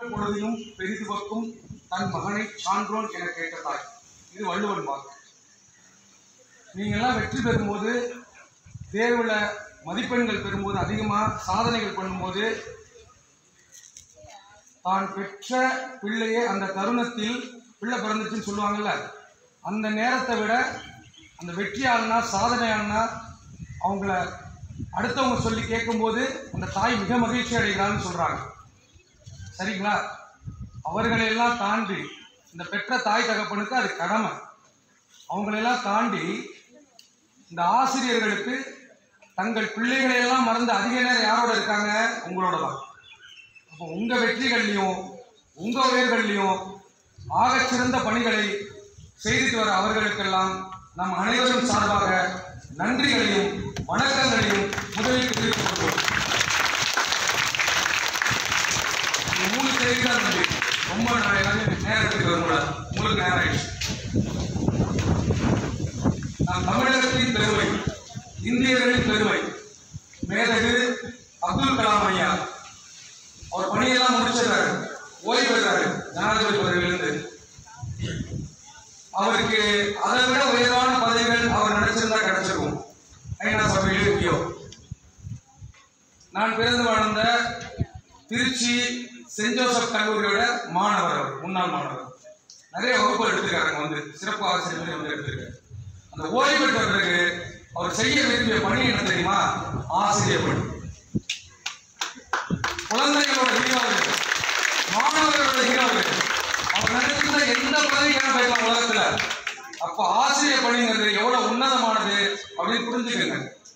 பொழுதிலும் பெரிதுவக்கும் தன் மகனை சான்றோன் என கேட்ட தாய். இது வள்ளுவன் வாக்கு. நீங்கள்லாம் வெற்றி பெறும்போது, தேர்வில் மதிப்பெண்கள் பெறும்போது, அதிகமாக சாதனைகள் பண்ணும்போது, தான் பெற்ற பிள்ளையே அந்த தருணத்தில் பிள்ளை பிறந்துச்சுன்னு சொல்லுவாங்கல்ல, அந்த நேரத்தை விட அந்த வெற்றியாளனா சாதனையாளனா அவங்கள அடுத்தவங்க சொல்லி கேட்கும்போது அந்த தாய் மிக மகிழ்ச்சி அடைகிறான்னு சொல்கிறாங்க. சரிங்களா? அவர்களையெல்லாம் தாண்டி இந்த பெற்ற தாய் தகப்பனுக்கு அது கடமை. அவங்களெல்லாம் தாண்டி இந்த ஆசிரியர்களுக்கு தங்கள் பிள்ளைகளையெல்லாம் மறந்து அதிக நேரம் யாரோட இருக்காங்க? உங்களோட தான். அப்போ உங்கள் வெற்றிகள்லையும் உங்கள் உயர்கள்லையும் ஆகச்சிறந்த பணிகளை செய்துட்டு வர அவர்களுக்கெல்லாம் நம் அனைவரும் சார்பாக நன்றிகளையும் வணக்கங்களையும் முதலில் தெரிவித்துக் கொள்வோம். 3 செய்தி தான் நன்றி. ரொம்ப நேரத்துக்கு வரும்போது உங்களுக்கு நேரம் ஆயிடுச்சு. நம் தமிழகத்தின் பெருமை, இந்தியர்களின் பெருமை, மேதகு அப்துல் கலாம் ஐயா அவர் பணியெல்லாம் முடிச்சிருக்காரு, ஓய்வு பெறாரு ஜனாதிபதி பதவியிலிருந்து. அவருக்கு அதை விட உயர்வான பதவிகள் அவர் நினைச்சிருந்தா கிடைச்சிருக்கும். ஐநா சபையில் இருக்கியோ. நான் பிறந்து வாழ்ந்த திருச்சி சென்ட் ஜோசப் கல்லூரியோட மாணவர், முன்னாள் மாணவர். நிறைய வகுப்புகள் எடுத்துருக்காங்க, வந்து சிறப்பு ஆசிரியர்கள் வந்து எடுத்திருக்காரு. அந்த ஓய்வு பெற்ற பிறகு அவர் செய்ய விரும்பிய பணி என்ன தெரியுமா? ஆசிரியர் பணி. குழந்தைகளோட ஹீரோர்கள், மாணவர்களோட ஹீரோர்கள். அவர் நினைச்சிருந்த எந்த பதவிக்கான போயிடலாம் உலகத்துல. அப்ப ஆசிரியர் பணிங்கிறது எவ்வளவு உன்னதமானது அப்படின்னு புரிஞ்சுக்கங்க.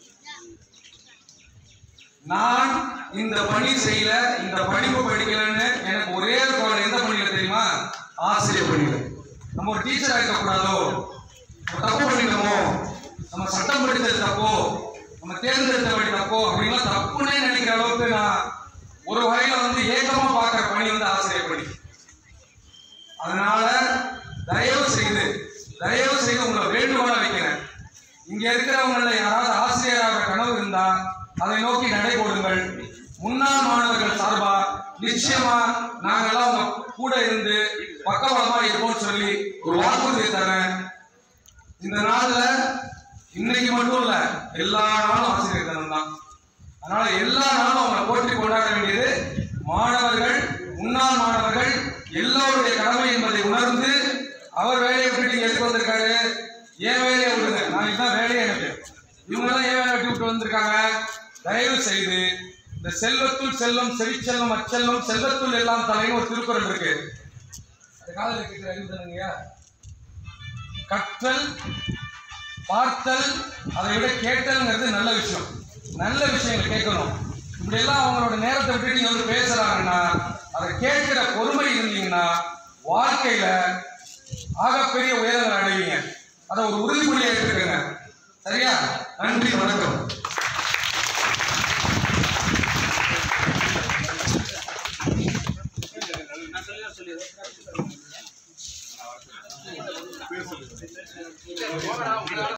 நான் இந்த பணி செய்யல, இந்த படிப்பு படிக்கலன்னு எனக்கு ஒரே ஒரு எந்த பணியில தெரியுமா? ஆசிரியர் பணியில. நம்ம ஒரு டீச்சரா இருக்கக்கூடாதோ, தப்பு பண்ணிட்டோமோ, நம்ம சட்டம் படித்தது தப்போ, நம்ம தேர்ந்தெடுத்த வழி தப்போ அப்படின்லாம் தப்புன்னே நினைக்கிற அளவுக்கு நான் ஒரு வகையில வந்து ஏக்கமா பார்க்கிற பணி வந்து ஆசிரியர் பணி. அதனால தயவு செய்து உங்களை வேண்டுகோளா வைக்கிறேன். இங்க இருக்கிறவங்கள யாராவது ஆசிரியராக கனவு இருந்தா அதை நோக்கி நடை போடுங்கள். முன்னாள் மாணவர்கள் சார்பா நிச்சயமா நாங்கெல்லாம் உங்க கூட இருந்து பக்கபலமா இருப்போம்னு சொல்லி ஒரு வாக்குறுதி தரேன். இந்த நாள்ல இன்னைக்கு மட்டும் இல்ல, எல்லா நாளும் ஆசிரியர் தினம் தான். அதனால எல்லா நாளும் அவங்களை போற்றி கொண்டாட வேண்டியது மாணவர்கள், முன்னாள் மாணவர்கள் எல்லோருடைய கடமை என்பதை உணர்ந்து அவர் வேலையை விட்டு எடுத்து வந்திருக்காரு. ஏன் வேலையை விடுங்க, நான் இதுதான் வேலையை எனக்கு. இவங்கெல்லாம் ஏன் வேலை விட்டு வந்திருக்காங்க? தயவு செய்து இந்த செல்வத்துள் செல்வம், செவிச்செல்வம், அச்செல்வம், செல்வத்துள் எல்லாம் தலைன்னு ஒரு திருக்குறள் இருக்கு. அந்த காலையில் கேட்கிற அறிவுதானுங்கய்யா. கற்றல், பார்த்தல், அதை விட கேட்டல்ங்கிறது நல்ல விஷயம். நல்ல விஷயங்கள் கேட்கணும். இப்படி எல்லாம் அவங்களோட நேரத்தை விட்டு நீங்க வந்து பேசுறாங்கன்னா அதை கேட்கிற பொறுமை இருந்தீங்கன்னா வாழ்க்கையில ஆகப்பெரிய உயரங்கள் அடைவீங்க. அதை ஒரு உறுதிமொழியை எடுத்துக்கங்க. சரியா? நன்றி, வணக்கம்.